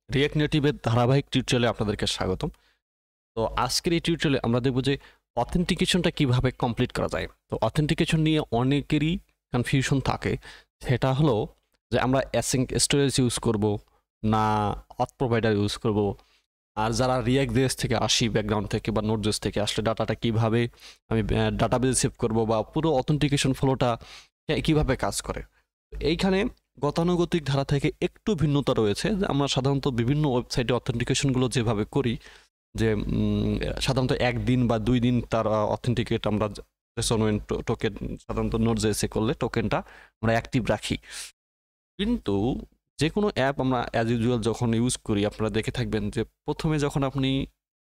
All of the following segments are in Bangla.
রিয়েক্ট নেটিভের ধারাবাহিক টিউটোরিয়ালে আপনাদেরকে স্বাগতম। তো আজকের এই টিউটোরিয়ালে আমরা দেখব যে অথেন্টিকেশনটা কিভাবে কমপ্লিট করা যায়। তো অথেন্টিকেশন নিয়ে অনেকেরই কনফিউশন থাকে। সেটা হলো যে আমরা অ্যাসিঙ্ক স্টোরেজ ইউজ করব না অথ প্রোভাইডার ইউজ করব, আর যারা রিয়াক্ট জেএস থেকে আসি ব্যাকগ্রাউন্ড থেকে বা নোড জেএস থেকে আসলে ডাটাটা কিভাবে আমি ডাটাবেজে সেভ করব বা পুরো অথেন্টিকেশন ফ্লোটা কিভাবে কাজ করে। এইখানে গতানুগতিক ধারা থেকে একটু ভিন্নতা রয়েছে। যে আমরা সাধারণত বিভিন্ন ওয়েবসাইটে অথেন্টিকেশনগুলো যেভাবে করি যে সাধারণত ১ দিন বা ২ দিন তার অথেন্টিকেট আমরা রেসোনেন্ট টোকেন সাধারণত নোড জেএসে করলে টোকেনটা আমরা অ্যাক্টিভ রাখি। কিন্তু যে কোনো অ্যাপ আমরা অ্যাজ ইউজুয়াল যখন ইউজ করি আপনারা দেখে থাকবেন যে প্রথমে যখন আপনি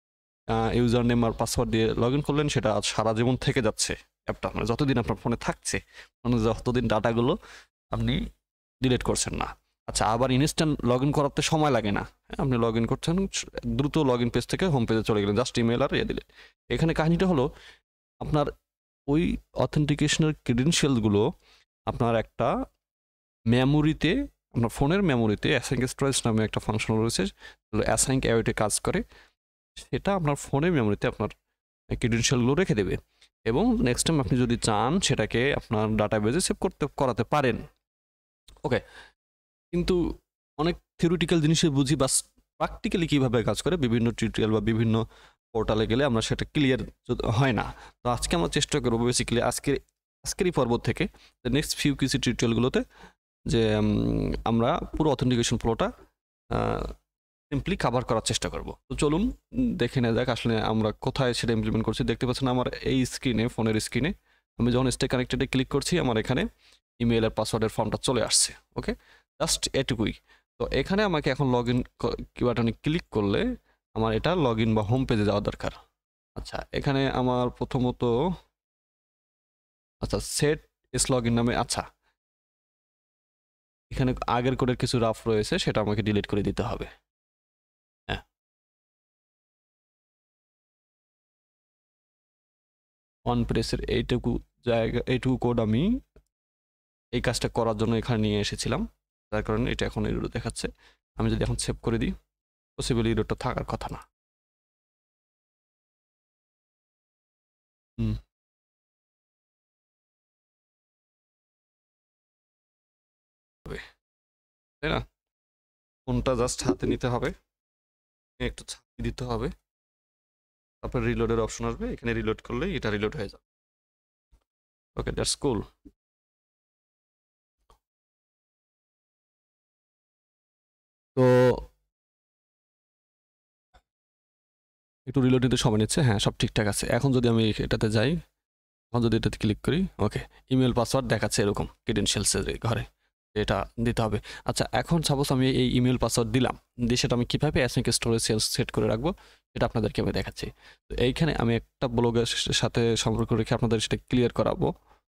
ইউজার নেম আর পাসওয়ার্ড দিয়ে লগ ইন করলেন সেটা সারা জীবন থেকে যাচ্ছে অ্যাপটা, মানে যতদিন আপনার ফোনে থাকছে, মানে যতদিন ডাটাগুলো আপনি ডিলিট করছেন না। আচ্ছা, আবার ইনস্ট্যান্ট লগ ইন করাতে সময় লাগে না। আপনি লগ ইন করছেন, দ্রুত লগ ইন পেজ থেকে হোম পেজে চলে গেলেন, জাস্ট ইমেল আর দিলেন। এখানে কাহিনীটা হলো আপনার ওই অথেন্টিকেশনের ক্রেডেনশিয়ালগুলো আপনার একটা মেমোরিতে, আপনার ফোনের মেমোরিতে অ্যাসাইঙ্ক স্টোরেজ নামে একটা ফাংশন রয়েছে, অ্যাসাইঙ্ক অ্যাওয়েটে কাজ করে। সেটা আপনার ফোনের মেমোরিতে আপনার ক্রেডেনশিয়ালগুলো রেখে দেবে এবং নেক্সট টাইম আপনি যদি চান সেটাকে আপনার ডাটাবেজে সেভ করাতে পারেন। ওকে, কিন্তু অনেক থিওরিটিক্যাল জিনিসে বুঝি, বাস প্র্যাকটিক্যালি কীভাবে কাজ করে বিভিন্ন টিউটোরিয়াল বা বিভিন্ন পোর্টালে গেলে আমরা সেটা ক্লিয়ার হয় না। তো আজকে আমরা চেষ্টা করবো বেসিক্যালি আজকেরই পর্ব থেকে নেক্সট ফিউ কিছু টিউটোরিয়ালগুলোতে যে আমরা পুরো অথেন্টিকেশন ফ্লোটা সিম্পলি কভার করার চেষ্টা করব। তো চলুন দেখে নেওয়া যাক আসলে আমরা কোথায় সেটা ইমপ্লিমেন্ট করছি। দেখতে পাচ্ছেন আমার এই স্ক্রিনে, ফোনের স্ক্রিনে আমি যখন স্টে কানেক্টেডে ক্লিক করছি আমার এখানে ইমেল আর পাসওয়ার্ডের ফর্মটা চলে আসছে। ওকে, জাস্ট এটুকুই। তো এখানে আমাকে এখন লগ ইন বাটনে ক্লিক করলে আমার এটা লগ ইন বা হোম পেজে যাওয়া দরকার। আচ্ছা, এখানে আমার প্রথমত সেট এস লগ ইন নামে, আচ্ছা এখানে আগের কোডের কিছু রাফ রয়েছে, সেটা আমাকে ডিলিট করে দিতে হবে। হ্যাঁ, অন প্রেসের এইটুকু কোড আমি এই কাজটা করার জন্য এখানে নিয়ে এসেছিলাম, যার কারণে এটা এখন এরর দেখাচ্ছে। আমি যদি এখন সেভ করে দিই, পসিবল এররটা থাকার কথা না। তাই না? ফোনটা জাস্ট হাতে নিতে হবে, একটু ছাপিয়ে দিতে হবে, তারপর রিলোডের অপশন আসবে, এখানে রিলোড করলেই এটা রিলোড হয়ে যাবে। Okay, that's cool. তো একটু রিলোড নিতে সময় নিচ্ছে। হ্যাঁ, সব ঠিকঠাক আছে। এখন যদি আমি এটাতে যাই, এখন যদি এটাতে ক্লিক করি, ওকে, ইমেল পাসওয়ার্ড দেখাচ্ছে এরকম ক্রেডেনশিয়ালসের ঘরে, এটা দিতে হবে। আচ্ছা, এখন সাপোজ আমি এই ইমেল পাসওয়ার্ড দিলাম, দিয়ে সেটা আমি কীভাবে অ্যাসিঙ্ক স্টোরেজ সেট করে রাখবো সেটা আপনাদেরকে আমি দেখাচ্ছি। তো এইখানে আমি একটা ব্লগের সাথে সম্পর্ক রেখে আপনাদের সেটা ক্লিয়ার করাবো।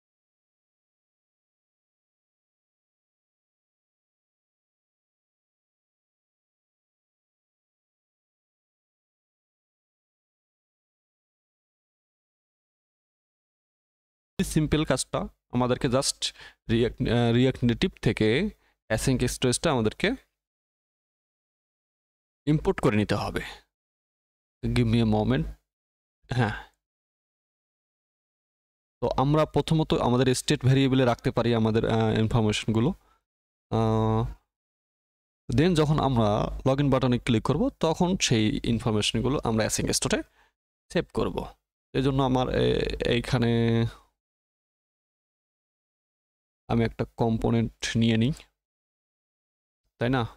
সিম্পল কাজটা আমাদেরকে জাস্ট রিয়াক্ট নেটিভ থেকে অ্যাসিঙ্ক স্টোরেজটা আমাদেরকে ইম্পোর্ট করে নিতে হবে। Give me a moment. হ্যাঁ, তো আমরা প্রথমত আমাদের স্টেট ভ্যারিয়েবলে রাখতে পারি আমাদের ইনফরমেশনগুলো। দেন যখন আমরা লগ ইন বাটনে ক্লিক করব তখন সেই ইনফরমেশনগুলো আমরা অ্যাসিঙ্ক স্টোরে সেভ করব। এই জন্য আমার এইখানে আমি একটা কম্পোনেন্ট নিয়ে নিই, তাই না?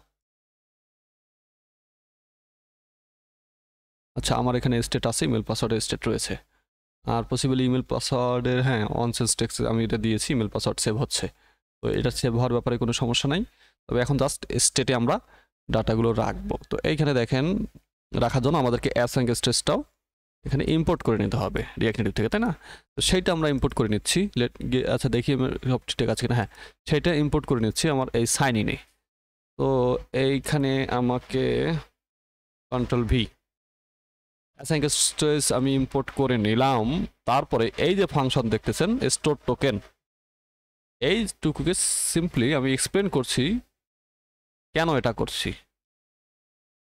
আচ্ছা, আমার এখানে স্টেট আছে, ইমেল পাসওয়ার্ডের স্টেট রয়েছে, আর পসিবলি ইমেল পাসওয়ার্ডের, হ্যাঁ, অনসেন্স টেক্সট আমি এটা দিয়েছি, ইমেল পাসওয়ার্ড সেভ হচ্ছে। তো এটা সেভ হওয়ার ব্যাপারে কোনো সমস্যা নাই। তবে এখন জাস্ট স্টেটে আমরা ডাটাগুলো রাখবো। তো এইখানে দেখেন, রাখার জন্য আমাদেরকে অ্যাসিঙ্ক স্টোরেজটাও এখানে ইম্পোর্ট করে নিতে হবে রিয়াক্ট নেটিভ থেকে, তাই না? তো সেইটা আমরা ইম্পোর্ট করে নিচ্ছি। আচ্ছা, দেখি সব ঠিক আছে কিনা। হ্যাঁ, সেইটা ইম্পোর্ট করে নিচ্ছি আমার এই সাইন ইনে। তো এইখানে আমাকে কন্ট্রোল ভি, অ্যাসাইঙ্ক স্টোরেজ আমি ইম্পোর্ট করে নিলাম। তারপরে এই যে ফাংশন দেখতেছেন স্টোর টোকেন, এইটুকুকে সিম্পলি আমি এক্সপ্লেন করছি কেন এটা করছি।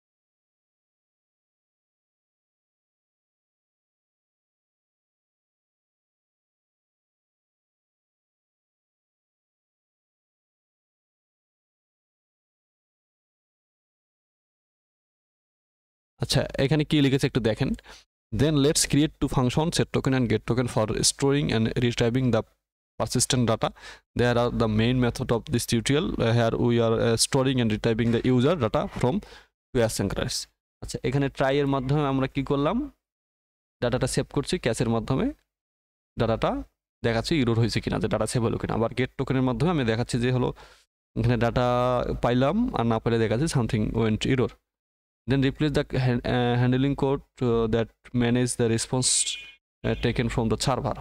আচ্ছা এখানে কি লিখেছে একটু দেখেন। Then let's create two functions, set token and get token for storing and retrieving the persistent data. There are the main method of this tutorial. Here we are storing and retrieving the user data from to asynchronous. আচ্ছা এখানে ট্রাই এর মাধ্যমে আমরা কি করলাম, ডাটাটা সেভ করছি ক্যাশের মাধ্যমে, ডাটাটা দেখাচ্ছি ইরোর হয়েছে কিনা, যে ডাটা সেভ হলো কিনা। আবার গেট টোকেনের মাধ্যমে আমি দেখাচ্ছি যে হলো এখানে ডাটা পাইলাম, আর না পাইলে দেখাচ্ছি something went error. Then replace the handling code that manage the response taken from the server.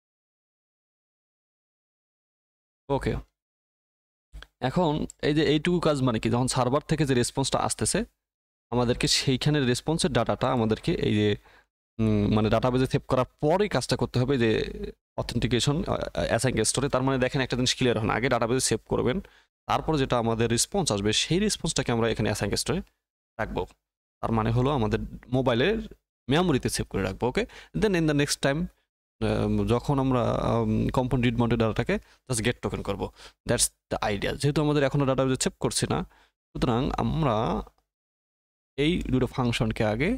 Okay, এখন এই যে এইটুকু কাজ মানে কি, যখন সার্ভার থেকে যে রেসপন্সটা আসতেছে আমাদেরকে সেইখানের রেসপন্সের ডাটাটা আমাদেরকে এই যে মানে ডাটাবেজে সেভ করার পরেই কাজটা করতে হবে, যে অথেন্টিকেশন অ্যাসাইন স্টোরে। তার মানে দেখেন একটা জিনিস ক্লিয়ার হন, আগে ডাটাবেজে সেভ করবেন, তারপর যেটা আমাদের রেসপন্স আসবে সেই রেসপন্সটাকে আমরা এখানে অ্যাসাইন স্টোরে রাখবো। তার মানে হলো আমাদের মোবাইলের মেমোরিতে সেভ করে রাখবো। Okay, then in the next time যখন আমরা কম্পাউন্ড রিড মাউন্টেড ডাটাটাকে জাস্ট গেট টোকেন করবো। That's the idea. যেহেতু আমাদের এখনও ডাটাবেজে সেভ করছি না, সুতরাং আমরা এই দুটো ফাংশনকে আগে,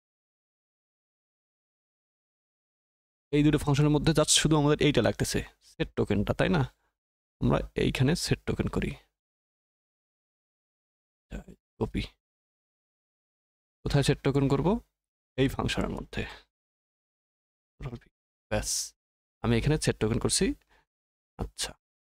এই দুটো ফাংশনের মধ্যে জাস্ট শুধু আমাদের এইটা লাগতেছে সেট টোকেনটা, তাই না? আমরা এইখানে সেট টোকেন করি, কপি। কোথায় সেট টোকেন করব? এই ফাংশনের মধ্যে। ব্যাস, আমি এখানে সেট টোকেন করছি। আচ্ছা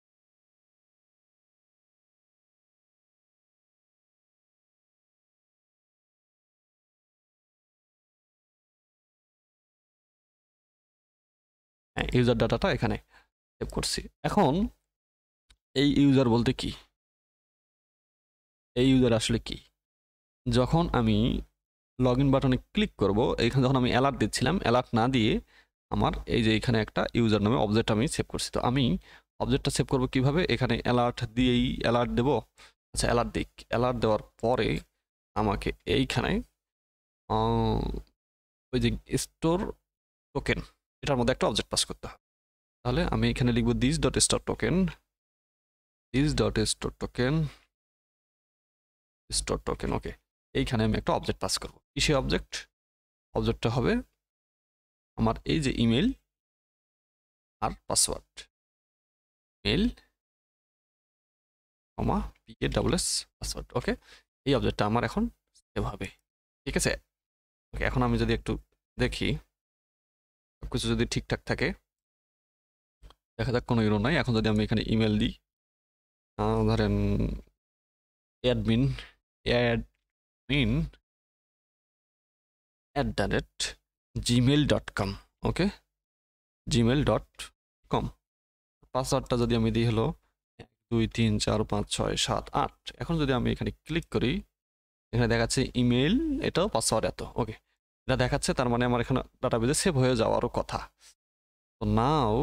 হ্যাঁ, ইউজার ডাটাটা এখানে সেভ করছি। এখন এই ইউজার বলতে কি, এই ইউজার আসলে কি? যখন আমি লগ ইন বাটনে ক্লিক করব, এখানে যখন আমি অ্যালার্ট দিচ্ছিলাম, অ্যালার্ট না দিয়ে আমার এই যে এখানে একটা ইউজার নামে অবজেক্ট আমি সেভ করছি। তো আমি অবজেক্টটা সেভ করব কিভাবে? এখানে অ্যালার্ট দিয়েই অ্যালার্ট দেব। আচ্ছা অ্যালার্ট দিক, অ্যালার্ট দেওয়ার পরে আমাকে এইখানে ওই যে স্টোর টোকেন, এটার মধ্যে একটা অবজেক্ট পাস করতে হবে। তাহলে আমি এখানে লিখব this dot store token, this dot store token, store token. Okay, এইখানে আমি একটা অবজেক্ট পাস করব। কিসে অবজেক্ট? অবজেক্টটা হবে আমার এই যে ইমেল আর password, mail comma PASS password. Okay, এই অবজেক্টটা আমার এখন সেভ হবে। ঠিক আছে, ওকে। এখন আমি যদি একটু দেখি সবকিছু যদি ঠিকঠাক থাকে, দেখা যাক কোনো ইরো নাই। এখন যদি আমি এখানে ইমেল দিই, ধরেন অ্যাডমিন অ্যাডমিন @gmail.com, ওকে, gmail.com। পাসওয়ার্ডটা যদি আমি দিই হলো 1 2 3 4 5 6 7 8। এখন যদি আমি এখানে ক্লিক করি, এখানে দেখাচ্ছে ইমেল, এটাও পাসওয়ার্ড এত। ওকে, এটা দেখাচ্ছে, তার মানে আমার এখানে ডাটাবেজে সেভ হয়ে যাওয়ারও কথা। তো নাও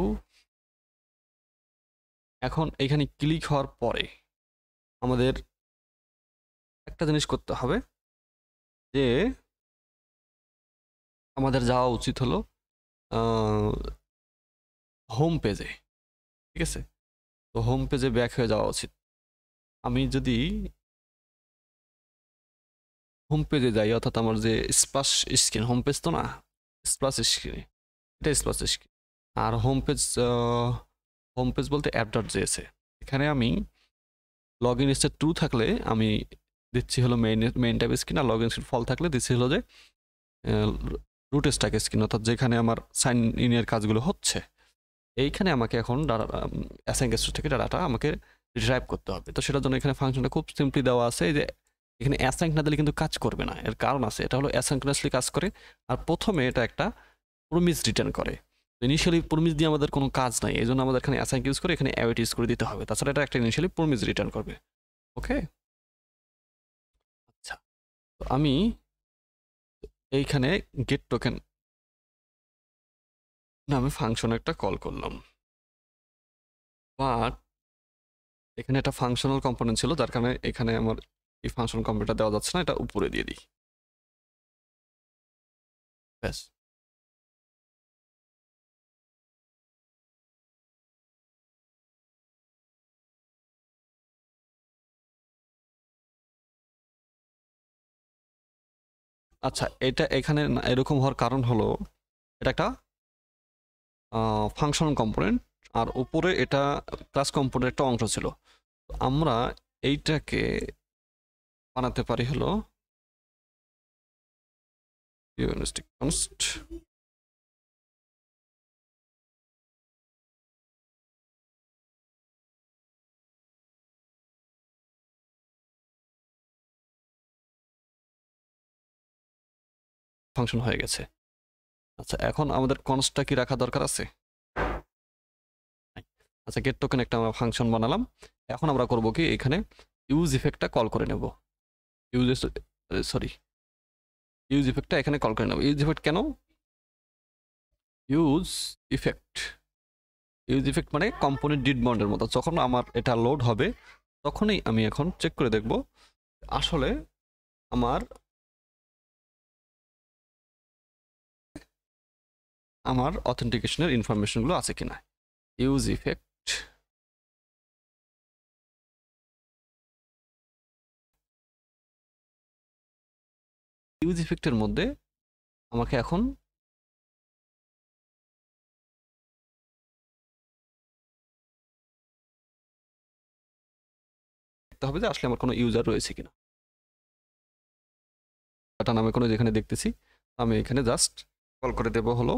এখন এখানে ক্লিক হওয়ার পরে আমাদের একটা জিনিস করতে হবে, যে আমাদের যাওয়া উচিত হলো হোম পেজে। ঠিক আছে, তো হোম পেজে ব্যাক হয়ে যাওয়া উচিত। আমি যদি হোম পেজে যাই, অর্থাৎ আমার যে স্প্লাশ স্ক্রিন, হোম পেজ তো না, স্প্লাশ স্ক্রিনে, এটা স্প্লাশ স্ক্রিন। আর হোম পেজ বলতে app.js, এখানে আমি লগ ইন স্টেট ট্রু থাকলে আমি দিচ্ছি হলো মেইন ট্যাব স্ক্রিন, আর লগ ইন স্ক্রিন ফল থাকলে দিচ্ছি হলো যে রুট স্ট্যাক স্ক্রিন, অর্থাৎ যেখানে আমার সাইন ইনের কাজগুলো হচ্ছে। এইখানে আমাকে এখন অ্যাসাইন স্টোর থেকে ডাটাটা আমাকে রিট্রাইভ করতে হবে। তো সেটার জন্য এখানে ফাংশনটা খুব সিম্পলি দেওয়া আছে, যে এখানে অ্যাসাইন না দিলে কিন্তু কাজ করবে না। এর কারণ আছে, এটা হলো অ্যাসাইনক্রনাসলি কাজ করে, আর প্রথমে এটা একটা প্রমিস রিটার্ন করে। ইনিশিয়ালি প্রমিস দিয়ে আমাদের কোনো কাজ নাই, এই জন্য আমাদের এখানে অ্যাসাইন ইউজ করে এখানে অ্যাওয়েট ইউজ করে দিতে হবে। তাছাড়া এটা একটা ইনিশিয়ালি প্রমিস রিটার্ন করবে। ওকে, আচ্ছা। তো আমি এইখানে গেট টোকেন নামে ফাংশন একটা কল করলাম, বাট এখানে একটা ফাংশনাল কম্পোনেন্ট ছিল, যার কারণে এখানে আমার এই ফাংশন কম্পোনেন্টটা দেওয়া যাচ্ছে না, এটা উপরে দিয়ে দিই। ব্যাস, আচ্ছা, এটা এখানে এরকম হওয়ার কারণ হলো এটা একটা ফাংশন কম্পোনেন্ট, আর উপরে এটা ক্লাস কম্পোনেন্ট একটা অংশ ছিল। আমরা এইটাকে বানাতে পারি হলো কনস্ট ফাংশন হয়ে গেছে। আচ্ছা, এখন আমাদের কনস্টটা কি রাখা দরকার আছে? আচ্ছা, গেট টোকেন একটা আমরা ফাংশন বানালাম। এখন আমরা করব কি, এখানে ইউজ ইফেক্টটা কল করে নেব। ইউজ ইফেক্টটা এখানে কল করে নেব। ইউজ ইফেক্ট কেন? ইউজ ইফেক্ট মানে কম্পোনেন্ট ডিড বন্ডের মতো। যখন আমার এটা লোড হবে তখনই আমি এখন চেক করে দেখব আসলে আমার অথেন্টিকেশনের ইনফরমেশনগুলো আছে কিনা। ইউজ ইফেক্টের মধ্যে আমাকে এখন দেখতে হবে যে আসলে আমার কোনো ইউজার রয়েছে কিনা। ডাটা নামে কোনো যেখানে দেখতেছি আমি এখানে জাস্ট কল করে দেব হলো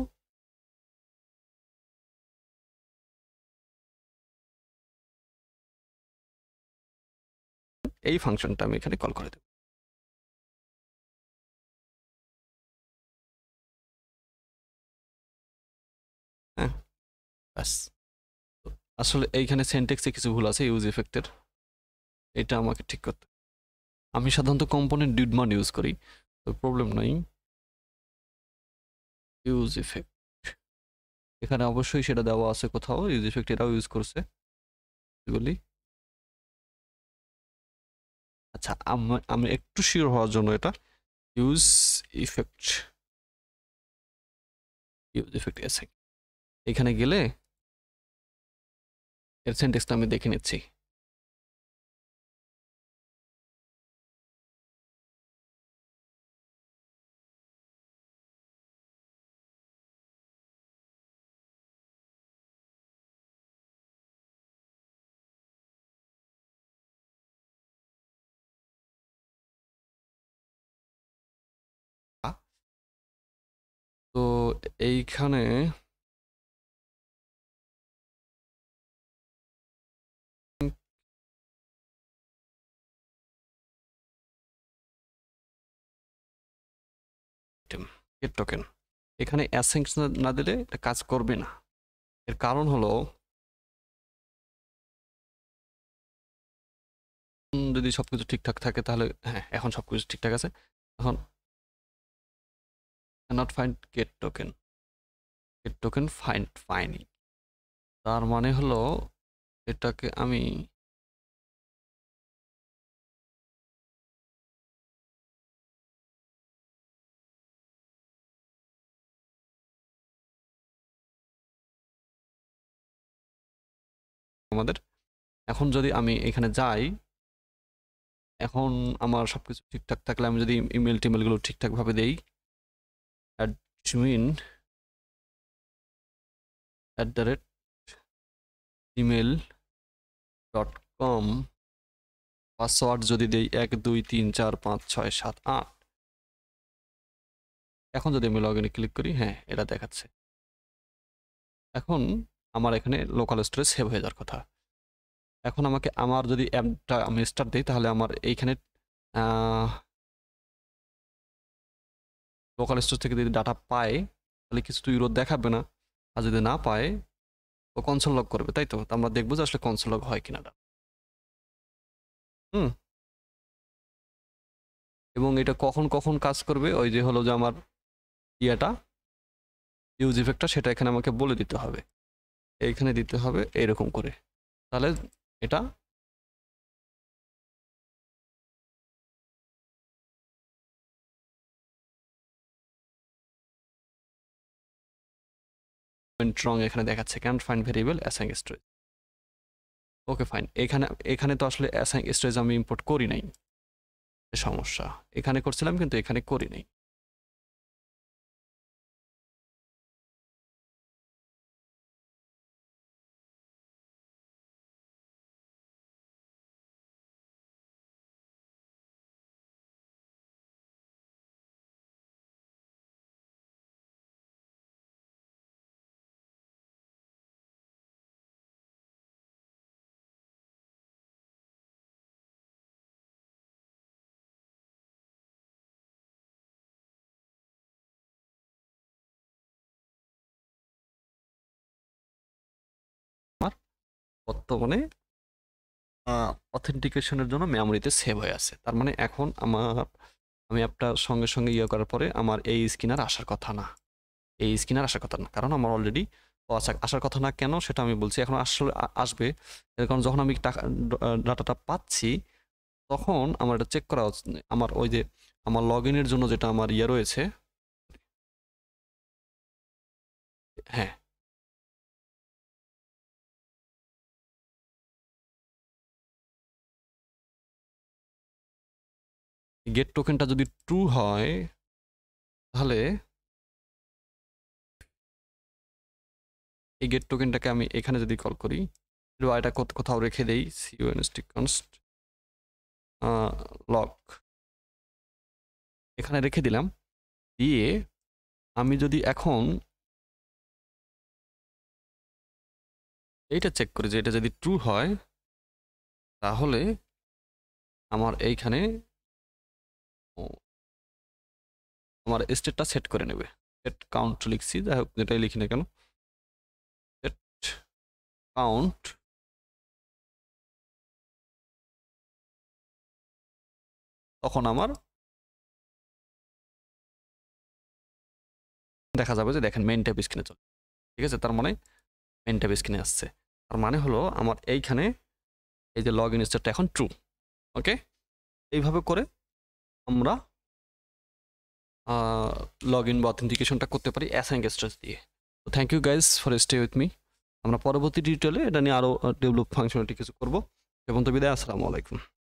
এই ফাংশনটা আমি এখানে কল করে দেব। হ্যাঁ, ব্যাস। আসলে এইখানে সেন্টেক্সে কিছু ভুল আছে ইউজ ইফেক্টের, এটা আমাকে ঠিক করতে। আমি সাধারণত কম্পোনেন্ট ডিডমান ইউজ করি, তো প্রবলেম নাই। ইউজ ইফেক্ট এখানে অবশ্যই সেটা দেওয়া আছে কোথাও, ইউজ ইফেক্ট এটাও ইউজ করছে বলি। আচ্ছা, আমি একটু শিওর হওয়ার জন্য এটা ইউজ ইফেক্ট এসে এখানে গেলে এর সেন্টেক্সটা আমি দেখে নিচ্ছি। তো এইখানে গেট টোকেন এখানে অ্যাসেন্স না দিলে এটা কাজ করবে না। এর কারণ হলো যদি সবকিছু ঠিকঠাক থাকে তাহলে, হ্যাঁ এখন সবকিছু ঠিকঠাক আছে। এখন cannot find get token finding, তার মানে হলো এটাকে আমি আমাদের এখন যদি আমি এখানে যাই, এখন আমার সবকিছু ঠিকঠাক থাকলে আমি যদি ইমেল টিমেলগুলো ঠিকঠাকভাবে দেই, admin@gmail.com, পাসওয়ার্ড যদি দেই 1234567 এখন যদি আমি লগ ইনে ক্লিক করি, হ্যাঁ এটা দেখাচ্ছে। এখন আমার এখানে লোকাল স্টোরেজ সেভ হয়ে যাওয়ার কথা। এখন আমাকে আমার যদি অ্যাপটা আমি স্টার্ট দিই তাহলে আমার এইখানে লোকাল স্টোরেজ থেকে যদি ডাটা পায় তাহলে কিছু তো ইউরো দেখাবে না, আর যদি না পায় ও কনসোল লগ করবে, তাই তো? আমরা দেখবো যে আসলে কনসোল লগ হয় কিনা। হুম, এবং এটা কখন কখন কাজ করবে ওই যে হলো যে আমার ইয়েটা ইউজ ইফেক্টটা, সেটা এখানে আমাকে বলে দিতে হবে। এইখানে দিতে হবে এরকম করে, তাহলে এটা রং এখানে দেখাচ্ছে can find variable assign storage. Okay fine, এখানে তো আসলে অ্যাসাইন স্টোরেজ আমি ইম্পোর্ট করি নাই, সমস্যা। এখানে করছিলাম কিন্তু এখানে করি নাই। বর্তমানে অথেন্টিকেশনের জন্য মেমোরিতে সেভ হয়ে আছে। তার মানে এখন আমি আপনার সঙ্গে সঙ্গে ইয়ে করার পরে আমার এই স্ক্রিন আর আসার কথা না, এই স্ক্রিন আর আসার কথা না, কারণ আমার অলরেডি আসার কথা না কেন সেটা আমি বলছি। এখন আসলে আসবে, কারণ যখন আমি ডাটাটা পাচ্ছি তখন আমার এটা চেক করা উচিত। আমার ওই যে আমার লগ ইনের জন্য যেটা আমার ইয়ে রয়েছে, হ্যাঁ গেট টোকেনটা যদি ট্রু হয় তাহলে এই গেট টোকেনটাকে আমি এখানে যদি কল করি, এটা কোথাও রেখে দেই, const লক এখানে রেখে দিলাম। দিয়ে আমি যদি এখন এইটা চেক করি যে এটা যদি ট্রু হয় তাহলে আমার এইখানে আমার স্টেটটা সেট করে নেবে। সেট কাউন্ট লিখছি, যাই হোক যেটাই লিখি না কেন, সেট কাউন্ট তখন আমার দেখা যাবে যে দেখেন মেইন ট্যাব স্ক্রিনে চলে, ঠিক আছে। তার মানে মেইন ট্যাব স্ক্রিনে আসছে, তার মানে হলো আমার এইখানে এই যে লগ ইন স্টেটটা এখন ট্রু। ওকে, এইভাবে করে আমরা লগ ইন বা অথেন্টিকেশনটা করতে পারি অ্যাসাইন গেস্টার্স দিয়ে। তো thank you guys for stay with me. আমরা পরবর্তী টিউটোরিয়ালে এটা নিয়ে আরও ডেভেলপ ফাংশনালিটি কিছু করবো। এবং তো বিদায়, আসসালামু আলাইকুম।